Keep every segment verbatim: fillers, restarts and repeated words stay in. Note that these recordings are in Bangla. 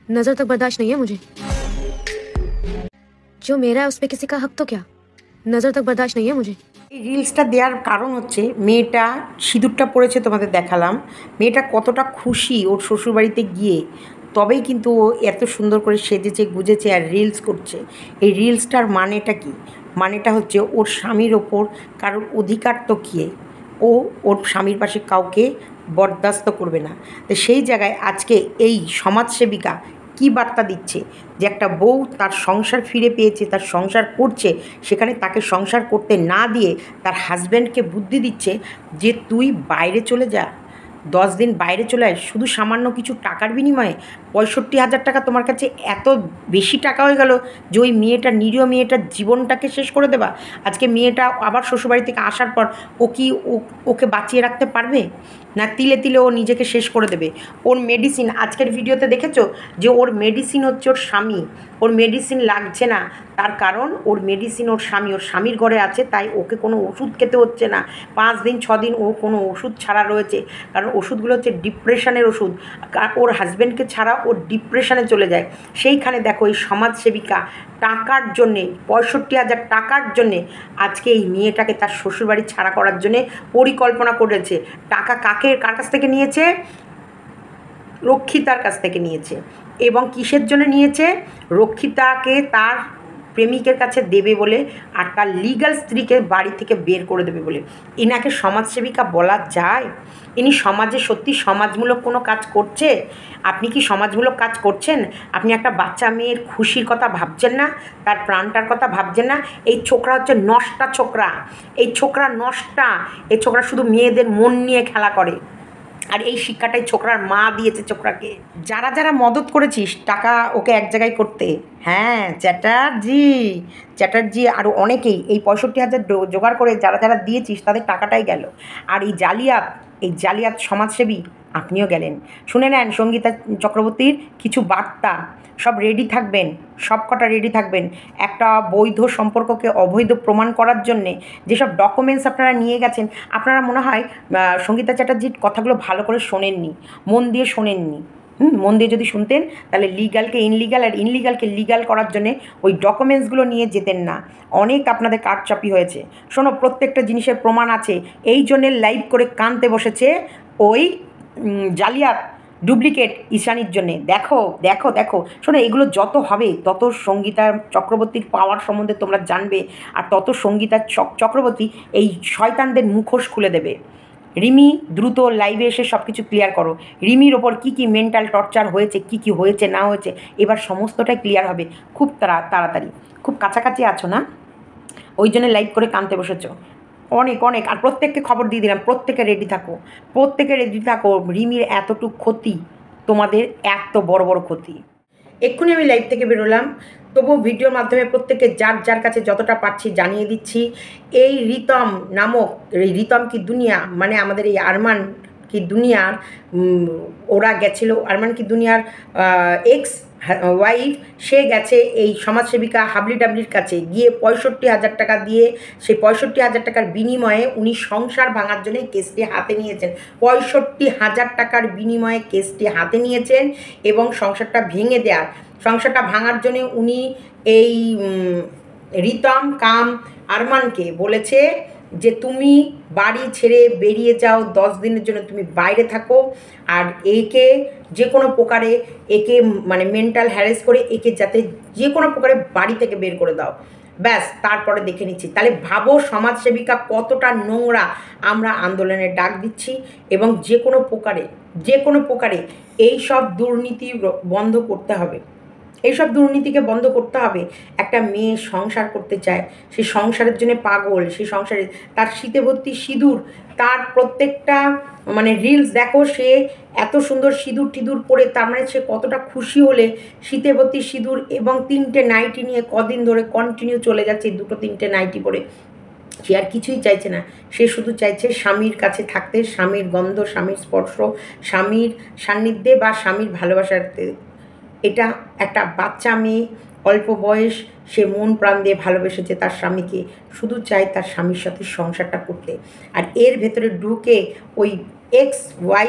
नजर तक बर्दाश्त नहीं है मुझे। जो मेरा है उस पे किसी का हक तो क्या? नजर तक बर्दाश्त नहीं है मुझे। এই রিলসটা দেওয়ার কারণ হচ্ছে মেয়েটা সিঁদুরটা পড়েছে, তোমাদের দেখালাম। মেয়েটা কতটা খুশি ওর শ্বশুরবাড়িতে গিয়ে, তবেই কিন্তু ও এত সুন্দর করে সেজেছে গুজেছে আর রিলস করছে। এই রিলসটার মানেটা কি? মানেটা হচ্ছে ওর স্বামীর ওপর কারোর অধিকার তো কি, ও ওর স্বামীর পাশে কাউকে বরদাস্ত করবে না। তো সেই জায়গায় আজকে এই সমাজসেবিকা কী বার্তা দিচ্ছে যে একটা বউ তার সংসার ফিরে পেয়েছে, তার সংসার করছে, সেখানে তাকে সংসার করতে না দিয়ে তার হাজব্যান্ডকে বুদ্ধি দিচ্ছে যে তুই বাইরে চলে যা, দশ দিন বাইরে চলে আয়, শুধু সামান্য কিছু টাকার বিনিময়ে। পঁয়ষট্টি হাজার টাকা তোমার কাছে এত বেশি টাকা হয়ে গেল যে ওই মেয়েটা, নিরীহ মেয়েটার জীবনটাকে শেষ করে দেবা। আজকে মেয়েটা আবার শ্বশুরবাড়ি থেকে আসার পর ও কি ওকে বাঁচিয়ে রাখতে পারবে? না তিলে তিলে ও নিজেকে শেষ করে দেবে। ওর মেডিসিন, আজকের ভিডিওতে দেখেছো যে ওর মেডিসিন হচ্ছে ওর স্বামী। ওর মেডিসিন লাগছে না, তার কারণ ওর মেডিসিন ওর স্বামী, ওর স্বামীর ঘরে আছে, তাই ওকে কোনো ওষুধ খেতে হচ্ছে না। পাঁচ দিন ছ দিন ও কোনো ওষুধ ছাড়া রয়েছে, কারণ ওষুধগুলো হচ্ছে ডিপ্রেশনের ওষুধ। ওর হাজব্যান্ডকে ছাড়া ও ডিপ্রেশনে চলে যায়। সেইখানে দেখো এই সমাজসেবিকা টাকার জন্যে, পঁয়ষট্টি হাজার টাকার জন্যে আজকে এই মেয়েটাকে তার শ্বশুরবাড়ি ছাড়া করার জন্যে পরিকল্পনা করেছে। টাকা কাকে, কার কাছ থেকে নিয়েছে? রক্ষিতার কাছ থেকে নিয়েছে। এবং কিসের জন্য নিয়েছে? রক্ষিতাকে তার প্রেমিকের কাছে দেবে বলে, আর তার লিগ্যাল স্ত্রীকে বাড়ি থেকে বের করে দেবে বলে। ইনাকে সমাজসেবিকা বলা যায়? ইনি সমাজে সত্যি সমাজমূলক কোনো কাজ করছে? আপনি কি সমাজমূলক কাজ করছেন? আপনি একটা বাচ্চা মেয়ের খুশির কথা ভাবছেন না, তার প্রাণটার কথা ভাবছেন না? এই ছোকরা হচ্ছে নষ্টা ছোকরা, এই ছোকরা নষ্টা। এই ছোকরা শুধু মেয়েদের মন নিয়ে খেলা করে, আর এই শিক্ষাটাই ছোকরার মা দিয়েছে ছোকরাকে। যারা যারা মদত করেছিস টাকা ওকে এক জায়গায় করতে, হ্যাঁ চ্যাটার্জি চ্যাটার্জি আরও অনেকেই এই পঁয়ষট্টি হাজার জোগাড় করে যারা যারা দিয়েছিস তাদের টাকাটাই গেল। আর এই জালিয়াত, এই জালিয়াত সমাজসেবী আপনিও গেলেন। শুনে নেন সঙ্গীতা চক্রবর্তীর কিছু বার্তা, সব রেডি থাকবেন, সব কটা রেডি থাকবেন। একটা বৈধ সম্পর্ককে অবৈধ প্রমাণ করার জন্যে যেসব ডকুমেন্টস আপনারা নিয়ে গেছেন, আপনারা মনে হয় সঙ্গীতা চ্যাটার্জির কথাগুলো ভালো করে শোনেননি, মন দিয়ে শোনেননি। হুম মন দিয়ে যদি শুনতেন তাহলে লিগালকে ইনলিগাল আর ইনলিগালকে লিগাল করার জন্যে ওই ডকুমেন্টসগুলো নিয়ে যেতেন না। অনেক আপনাদের কারচাপি হয়েছে। শোনো, প্রত্যেকটা জিনিসের প্রমাণ আছে। এই জন্যে লাইভ করে কানতে বসেছে ওই জালিয়াত ডুপ্লিকেট ঈশানীর জন্যে। দেখো দেখো দেখো শোনো, এগুলো যত হবে তত সঙ্গীতা চক্রবর্তীর পাওয়ার সম্বন্ধে তোমরা জানবে, আর তত সঙ্গীতা চক্রবর্তী এই শয়তানদের মুখোশ খুলে দেবে। রিমি দ্রুত লাইভে এসে সব কিছু ক্লিয়ার করো। রিমির ওপর কী কী মেন্টাল টর্চার হয়েছে, কি কি হয়েছে না হয়েছে, এবার সমস্তটাই ক্লিয়ার হবে খুব তাড়াতাড়ি। খুব কাছাকাছি আছো না, ওই জন্য লাইভ করে কানতে বসেছো অনেক অনেক। আর প্রত্যেককে খবর দিয়ে দিলাম, প্রত্যেকে রেডি থাকো, প্রত্যেকে রেডি থাকো। রিমির এতটুকু ক্ষতি, তোমাদের এত বড় বড় ক্ষতি। এক্ষুনি আমি লাইভ থেকে বেরোলাম, তবুও ভিডিওর মাধ্যমে প্রত্যেকে যার যার কাছে যতটা পারছি জানিয়ে দিচ্ছি। এই রিতম নামক, এই রিতম কি দুনিয়া, মানে আমাদের এই আরমান কি দুনিয়ার, ওরা গেছিল আরমান কি দুনিয়ার এক্স ওয়াইফ, সে গেছে এই সমাজসেবিকা হাবলি ডাবলির কাছে গিয়ে পঁয়ষট্টি হাজার টাকা দিয়ে, সেই পঁয়ষট্টি হাজার টাকার বিনিময়ে উনি সংসার ভাঙার জন্য কেসটি হাতে নিয়েছেন। পঁয়ষট্টি হাজার টাকার বিনিময়ে কেসটি হাতে নিয়েছেন এবং সংসারটা ভেঙে দেওয়ার, সংসারটা ভাঙার জন্যে উনি এই রিতম কাম আরমানকে বলেছে যে তুমি বাড়ি ছেড়ে বেরিয়ে যাও, দশ দিনের জন্য তুমি বাইরে থাকো, আর একে যে কোনো প্রকারে একে মানে মেন্টাল হ্যারেস করে একে যাতে যে কোনো প্রকারে বাড়ি থেকে বের করে দাও, ব্যাস তারপরে দেখে নিচ্ছি। তাহলে ভাবো সমাজসেবিকা কতটা নোংরা। আমরা আন্দোলনের ডাক দিচ্ছি এবং যে কোনো প্রকারে যে কোনো প্রকারে এই সব দুর্নীতি বন্ধ করতে হবে, এইসব দুর্নীতিকে বন্ধ করতে হবে। একটা মেয়ে সংসার করতে চায়, সে সংসারের জন্য পাগল, সে সংসারে তার শীতে ভর্তি সিঁদুর, তার প্রত্যেকটা মানে রিলস দেখো, সে এত সুন্দর সিঁদুর টিঁদুর পরে, তার মানে সে কতটা খুশি হলে শীতে ভর্তি সিঁদুর এবং তিনটে নাইটি নিয়ে কদিন ধরে কন্টিনিউ চলে যাচ্ছে, দুটো তিনটে নাইটি পরে। সে আর কিছুই চাইছে না, সে শুধু চাইছে স্বামীর কাছে থাকতে, স্বামীর গন্ধ, স্বামীর স্পর্শ, স্বামীর সান্নিধ্যে বা স্বামীর ভালোবাসার। এটা একটা বাচ্চা মেয়ে, অল্প বয়স, সে মন প্রাণ দিয়ে ভালোবেসেছে তার স্বামীকে, শুধু চায় তার স্বামীর সাথে সংসারটা করতে। আর এর ভেতরে ঢুকে ওই এক্স ওয়াইফ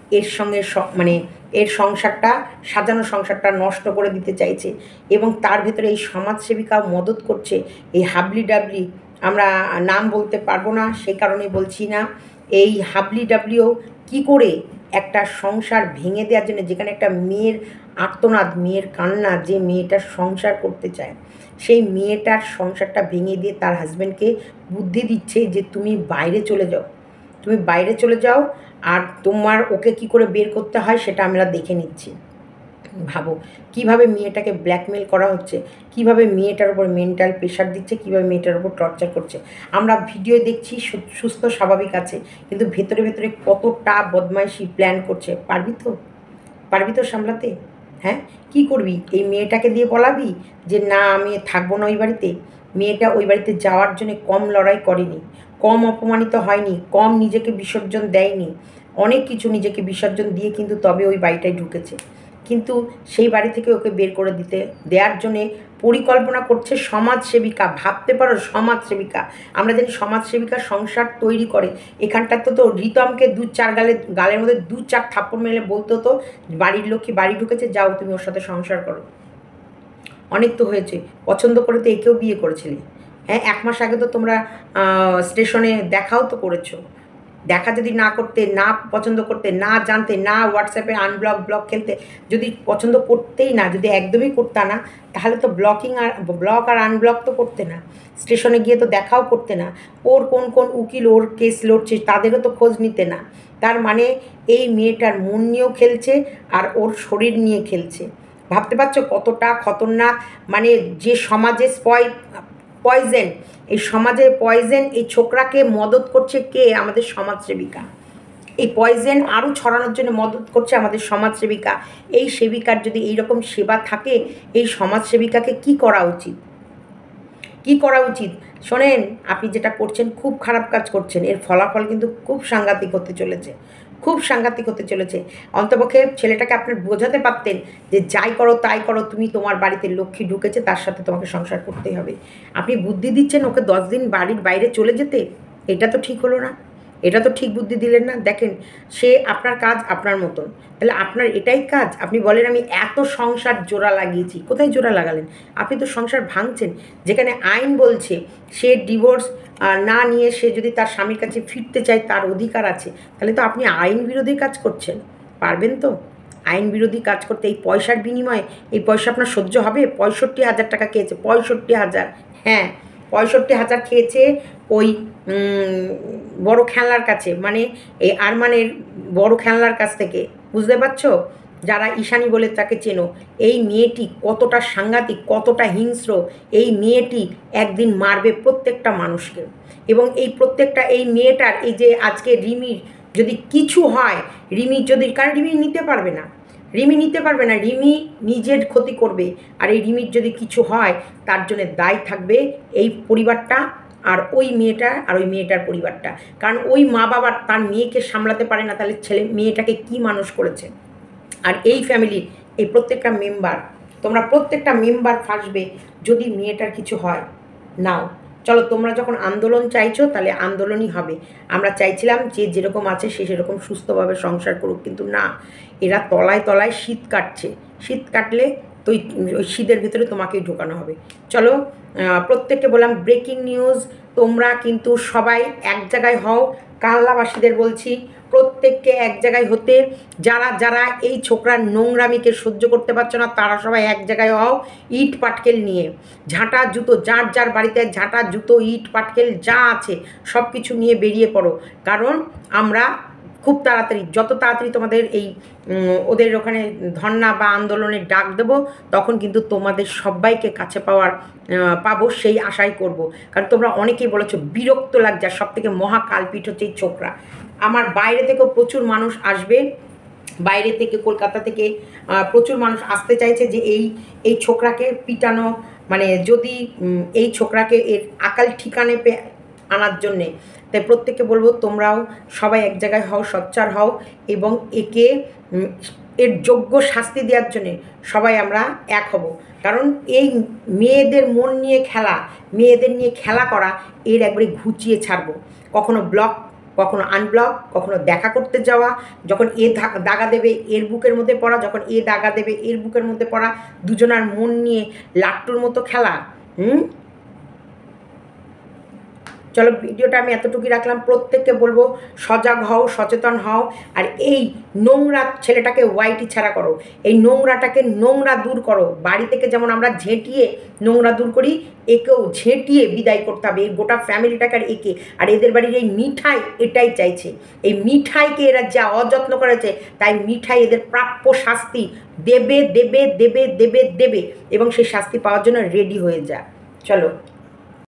এর সঙ্গে মানে এর সংসারটা সাজানো সংসারটা নষ্ট করে দিতে চাইছে এবং তার ভেতরে এই সমাজসেবিকাও মদত করছে। এই হাবলি ডাবলি, আমরা নাম বলতে পারবো না সেই কারণে বলছি না, এই হাবলি ডাবলিও কী করে একটা সংসার ভেঙে দেওয়ার জন্য, যেখানে একটা মেয়ের আর্তনাদ, মেয়ের কান্না, যে মেয়েটার সংসার করতে চায়, সেই মেয়েটার সংসারটা ভেঙে দিয়ে তার হাজব্যান্ডকে বুদ্ধি দিচ্ছে যে তুমি বাইরে চলে যাও, তুমি বাইরে চলে যাও, আর তোমার ওকে কি করে বের করতে হয় সেটা আমরা দেখে নিচ্ছি। ভাবো কিভাবে মেয়েটাকে ব্ল্যাকমেল করা হচ্ছে, কিভাবে মেয়েটার উপর মেন্টাল প্রেশার দিচ্ছে, কিভাবে মেয়েটার উপর টর্চার করছে। আমরা ভিডিও দেখছি সুস্থ স্বাভাবিক আছে, কিন্তু ভেতরে ভেতরে কতটা বদমাইশি প্ল্যান করছে। পারবি তো পারবি তো সামলাতে? হ্যাঁ, কি করবি? এই মেয়েটাকে দিয়ে বলাবি যে না আমি থাকবো না ওই বাড়িতে? মেয়েটা ওই বাড়িতে যাওয়ার জন্য কম লড়াই করেনি, কম অপমানিত হয়নি, কম নিজেকে বিসর্জন দেয়নি, অনেক কিছু নিজেকে বিসর্জন দিয়ে কিন্তু তবে ওই বাড়িটায় ঢুকেছে। কিন্তু সেই বাড়ি থেকে ওকে বের করে দিতে দেওয়ার জন্যে পরিকল্পনা করছে সমাজসেবিকা। ভাবতে পারো, সমাজসেবিকা। আমরা জানি সমাজসেবিকা সংসার তৈরি করে। এখানটাতে তো রিতমকে দু চার গালে গালের মধ্যে দু চার থাপ্পড় মেরে বলতো তো বাড়ির লোককে বাড়ি ঢুকেছে, যাও তুমি ওর সাথে সংসার করো। অনেক তো হয়েছে, পছন্দ করে তো একেও বিয়ে করেছিলে। হ্যাঁ, এক মাস আগে তো তোমরা স্টেশনে দেখাও তো করেছো। দেখা যদি না করতে, না পছন্দ করতে, না জানতে, না হোয়াটসঅ্যাপে আনব্লক ব্লক খেলতে, যদি পছন্দ করতেই না, যদি একদমই করতে না, তাহলে তো ব্লকিং আর ব্লক আর আনব্লক তো করতে না, স্টেশনে গিয়ে তো দেখাও করতে না, ওর কোন কোন উকিল ওর কেস লড়ছে তাদেরও তো খোঁজ নিতে না। তার মানে এই মেয়েটার মন নিয়েও খেলছে আর ওর শরীর নিয়ে খেলছে। ভাবতে পারছো কতটা খতরনাক? মানে যে সমাজে স্পয় পয়জেন, এই সমাজের পয়জেন, এই ছোকরাকে মদত করছে কে? আমাদের সমাজসেবিকা। এই পয়জেন আরও ছড়ানোর জন্য মদত করছে আমাদের সমাজসেবিকা। এই সেবিকার যদি এইরকম সেবা থাকে, এই সমাজসেবিকাকে কি করা উচিত? কি করা উচিত? শোনেন, আপনি যেটা করছেন খুব খারাপ কাজ করছেন, এর ফলাফল কিন্তু খুব সাংঘাতিক হতে চলেছে, খুব সাংঘাতিক হতে চলেছে। অন্তপক্ষে ছেলেটাকে আপনি বোঝাতে পারতেন যে যাই করো তাই করো, তুমি তোমার বাড়িতে লক্ষ্মী ঢুকেছে, তার সাথে তোমাকে সংসার করতেই হবে। আপনি বুদ্ধি দিচ্ছেন ওকে দশ দিন বাড়ির বাইরে চলে যেতে, এটা তো ঠিক হলো না, এটা তো ঠিক বুদ্ধি দিলেন না। দেখেন, সে আপনার কাজ আপনার মতন, তাহলে আপনার এটাই কাজ। আপনি বলেন আমি এত সংসার জোড়া লাগিয়েছি, কোথায় জোড়া লাগালেন? আপনি তো সংসার ভাঙছেন। যেখানে আইন বলছে সে ডিভোর্স না নিয়ে সে যদি তার স্বামীর কাছে ফিরতে চায় তার অধিকার আছে, তাহলে তো আপনি আইন বিরোধী কাজ করছেন। পারবেন তো আইন বিরোধী কাজ করতে? এই পয়সার বিনিময়ে এই পয়সা আপনার সহ্য হবে? পঁয়ষট্টি হাজার টাকা খেয়েছে, পঁয়ষট্টি হাজার হ্যাঁ পঁয়ষট্টি হাজার খেয়েছে ওই বড় খেলনার কাছে, মানে এই আরমানের বড় খেলনার কাছ থেকে। বুঝতে পারছো? যারা ঈশানী বলে তাকে চেনো, এই মেয়েটি কতটা সাংঘাতিক, কতটা হিংস্র। এই মেয়েটি একদিন মারবে প্রত্যেকটা মানুষকে, এবং এই প্রত্যেকটা এই মেয়েটার এই যে আজকে রিমির যদি কিছু হয়, রিমি যদি, কারণ রিমি নিতে পারবে না, রিমি নিতে পারবে না, রিমি নিজের ক্ষতি করবে। আর এই রিমির যদি কিছু হয় তার জন্য দায় থাকবে এই পরিবারটা আর ওই মেয়েটা আর ওই মেয়েটার পরিবারটা। কারণ ওই মা বাবা তার মেয়েকে সামলাতে পারে না, তাহলে ছেলে মেয়েটাকে কি মানুষ করেছে? আর এই ফ্যামিলির এই প্রত্যেকটা মেম্বার, তোমরা প্রত্যেকটা মেম্বার ফাঁসবে যদি মেয়েটার কিছু হয়। নাও চলো, তোমরা যখন আন্দোলন চাইছো তাহলে আন্দোলনই হবে। আমরা চাইছিলাম যে যেরকম আছে সে সেরকম সুস্থভাবে সংসার করুক, কিন্তু না, এরা তলায় তলায় শীত কাটছে। শীত কাটলে তো ওই শীতের ভিতরে তোমাকেই ঢোকানো হবে। চলো, প্রত্যেককে বললাম ব্রেকিং নিউজ, তোমরা কিন্তু সবাই এক জায়গায় হও। কানলাবাসীদের বলছি প্রত্যেককে এক জায়গায় হতে, যারা যারা এই ছোকরার নোংরামিকে সহ্য করতে পারছো না তারা সবাই এক জায়গায় হও। ইট পাটকেল নিয়ে, ঝাঁটা জুতো, যার যার বাড়িতে ঝাঁটা জুতো ইট পাটকেল যা আছে সব কিছু নিয়ে বেরিয়ে পড়ো। কারণ আমরা খুব তাড়াতাড়ি, যত তাড়াতাড়ি তোমাদের এই ওদের ওখানে ধর্না বা আন্দোলনের ডাক দেব, তখন কিন্তু তোমাদের সবাইকে কাছে পাওয়ার পাবো সেই আশাই করব। কারণ তোমরা অনেকেই বলেছো বিরক্ত লাগছে, আর সব থেকে মহা কালপিঠ হচ্ছে এই ছোকরা। আমার বাইরে থেকেও প্রচুর মানুষ আসবে, বাইরে থেকে কলকাতা থেকে প্রচুর মানুষ আসতে চাইছে যে এই এই ছোকরাকে পিটানো, মানে যদি এই ছোকরাকে এর আকাল ঠিকানে পে আনার জন্যে। তাই প্রত্যেককে বলবো তোমরাও সবাই এক জায়গায় হও, সোচ্চার হও, এবং একে এর যোগ্য শাস্তি দেওয়ার জন্যে সবাই আমরা এক হব। কারণ এই মেয়েদের মন নিয়ে খেলা, মেয়েদের নিয়ে খেলা করা, এর একবারে ঘুচিয়ে ছাড়বো। কখনো ব্লক কখনো আনব্লক, কখনো দেখা করতে যাওয়া, যখন এ দাগা দেবে এর বুকের মধ্যে পড়া, যখন এ দাগা দেবে এর বুকের মধ্যে পড়া, দুজনার মন নিয়ে লাট্টুর মতো খেলা। হুম চলো ভিডিওটা আমি এতটুকুই রাখলাম। প্রত্যেককে বলবো সজাগ হও, সচেতন হও, আর এই নোংরা ছেলেটাকে ওয়াইটি ছাড়া করো, এই নোংরাটাকে নোংরা দূর করো। বাড়ি থেকে যেমন আমরা ঝেঁটিয়ে নোংরা দূর করি, একেও ঝেঁটিয়ে বিদায় করতে হবে, এই গোটা ফ্যামিলিটাকে। আর একে আর এদের বাড়ির এই মিঠাই এটাই চাইছে, এই মিঠাইকে এরা যা অযত্ন করেছে, তাই মিঠাই এদের প্রাপ্য শাস্তি দেবে দেবে দেবে দেবে দেবে এবং সেই শাস্তি পাওয়ার জন্য রেডি হয়ে যা। চলো।